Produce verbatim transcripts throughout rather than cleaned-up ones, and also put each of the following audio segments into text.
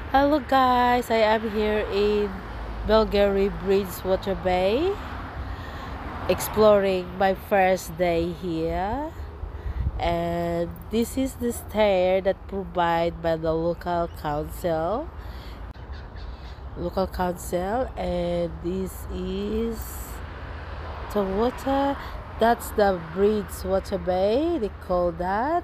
Hello guys, I am here in Belgary Water Bay, exploring my first day here. And this is the stair that provided by the local council. Local council, and this is the water. That's the Water Bay. They call that.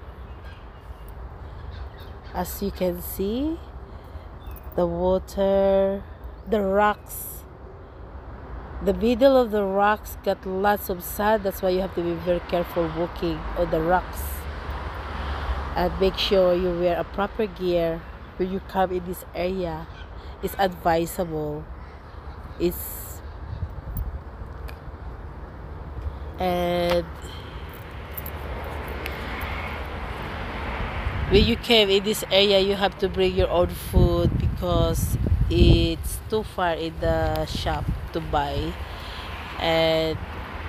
As you can see, the water, the rocks. The middle of the rocks got lots of sand. That's why you have to be very careful walking on the rocks. And make sure you wear a proper gear when you come in this area. It's advisable. It's and when you came in this area, you have to bring your own food because it's too far in the shop to buy. And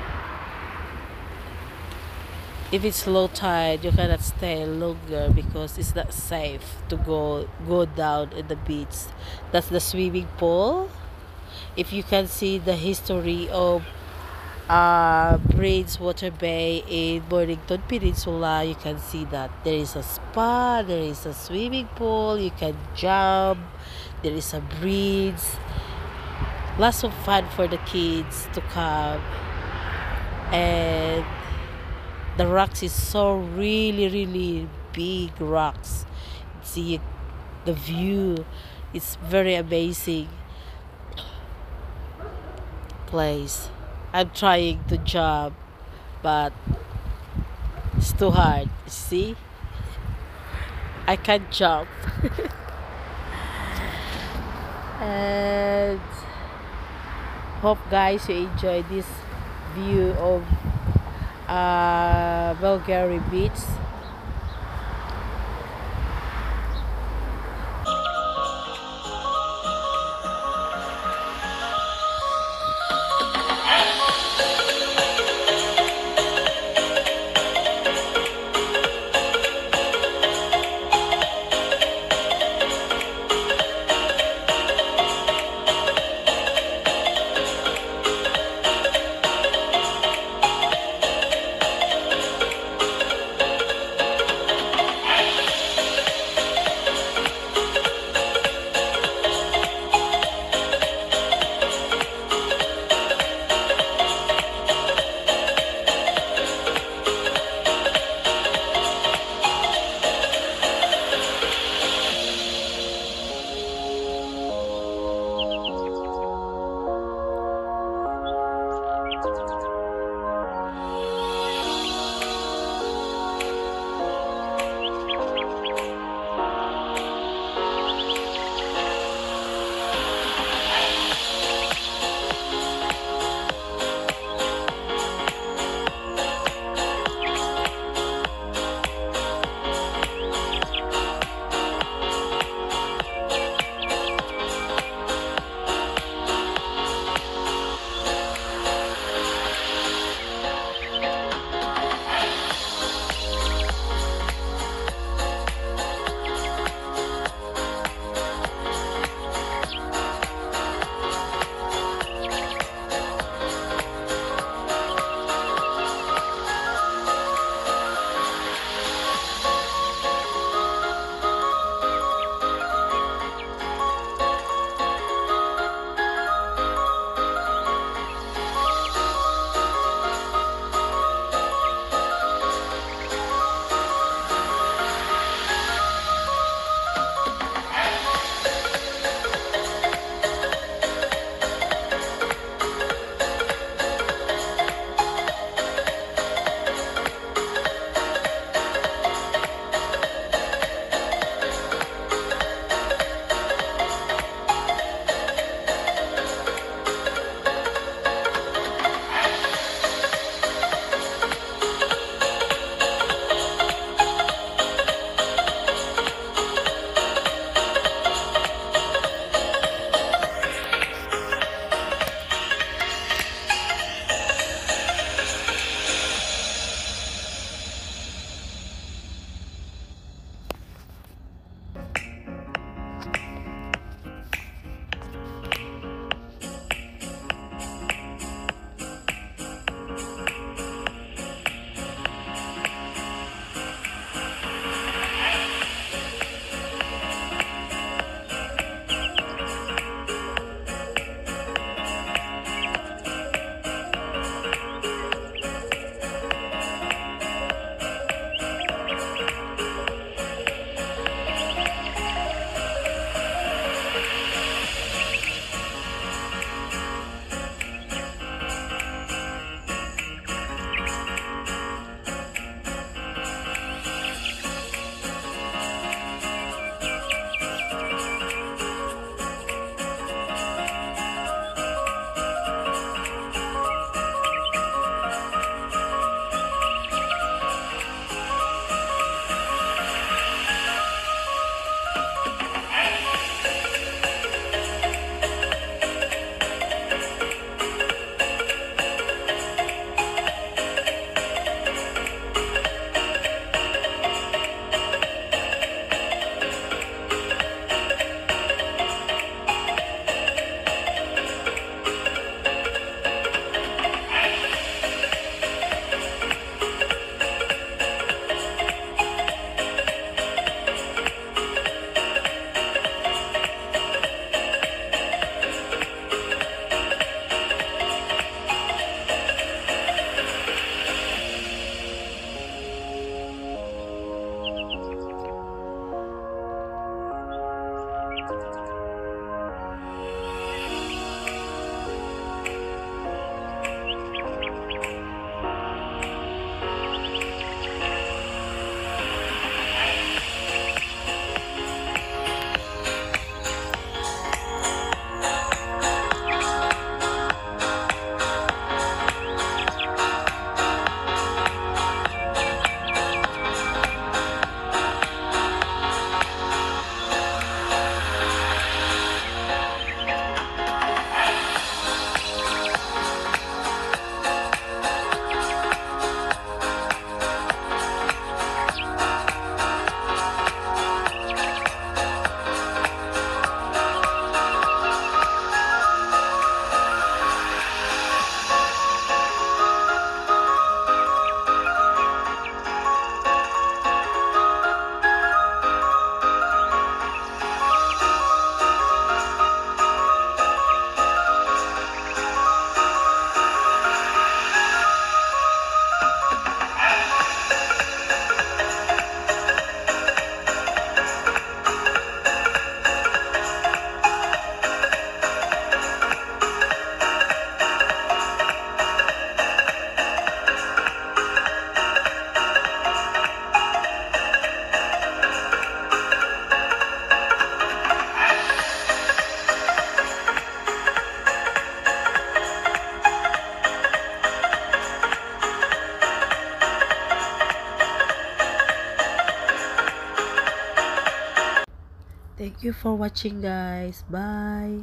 if it's low tide, you cannot stay longer because it's not safe to go go down in the beach. That's the swimming pool. If you can see the history of uh, Water Bay in Mornington Peninsula, you can see that there is a spa, there is a swimming pool, you can jump, there is a bridge. Lots of fun for the kids to come. And the rocks is so really really big rocks. See the view, it's very amazing place. I'm trying to jump, but it's too hard. See, I can't jump. And hope guys you enjoy this view of uh, Bulgari Beach. Thank you for watching, guys. Bye.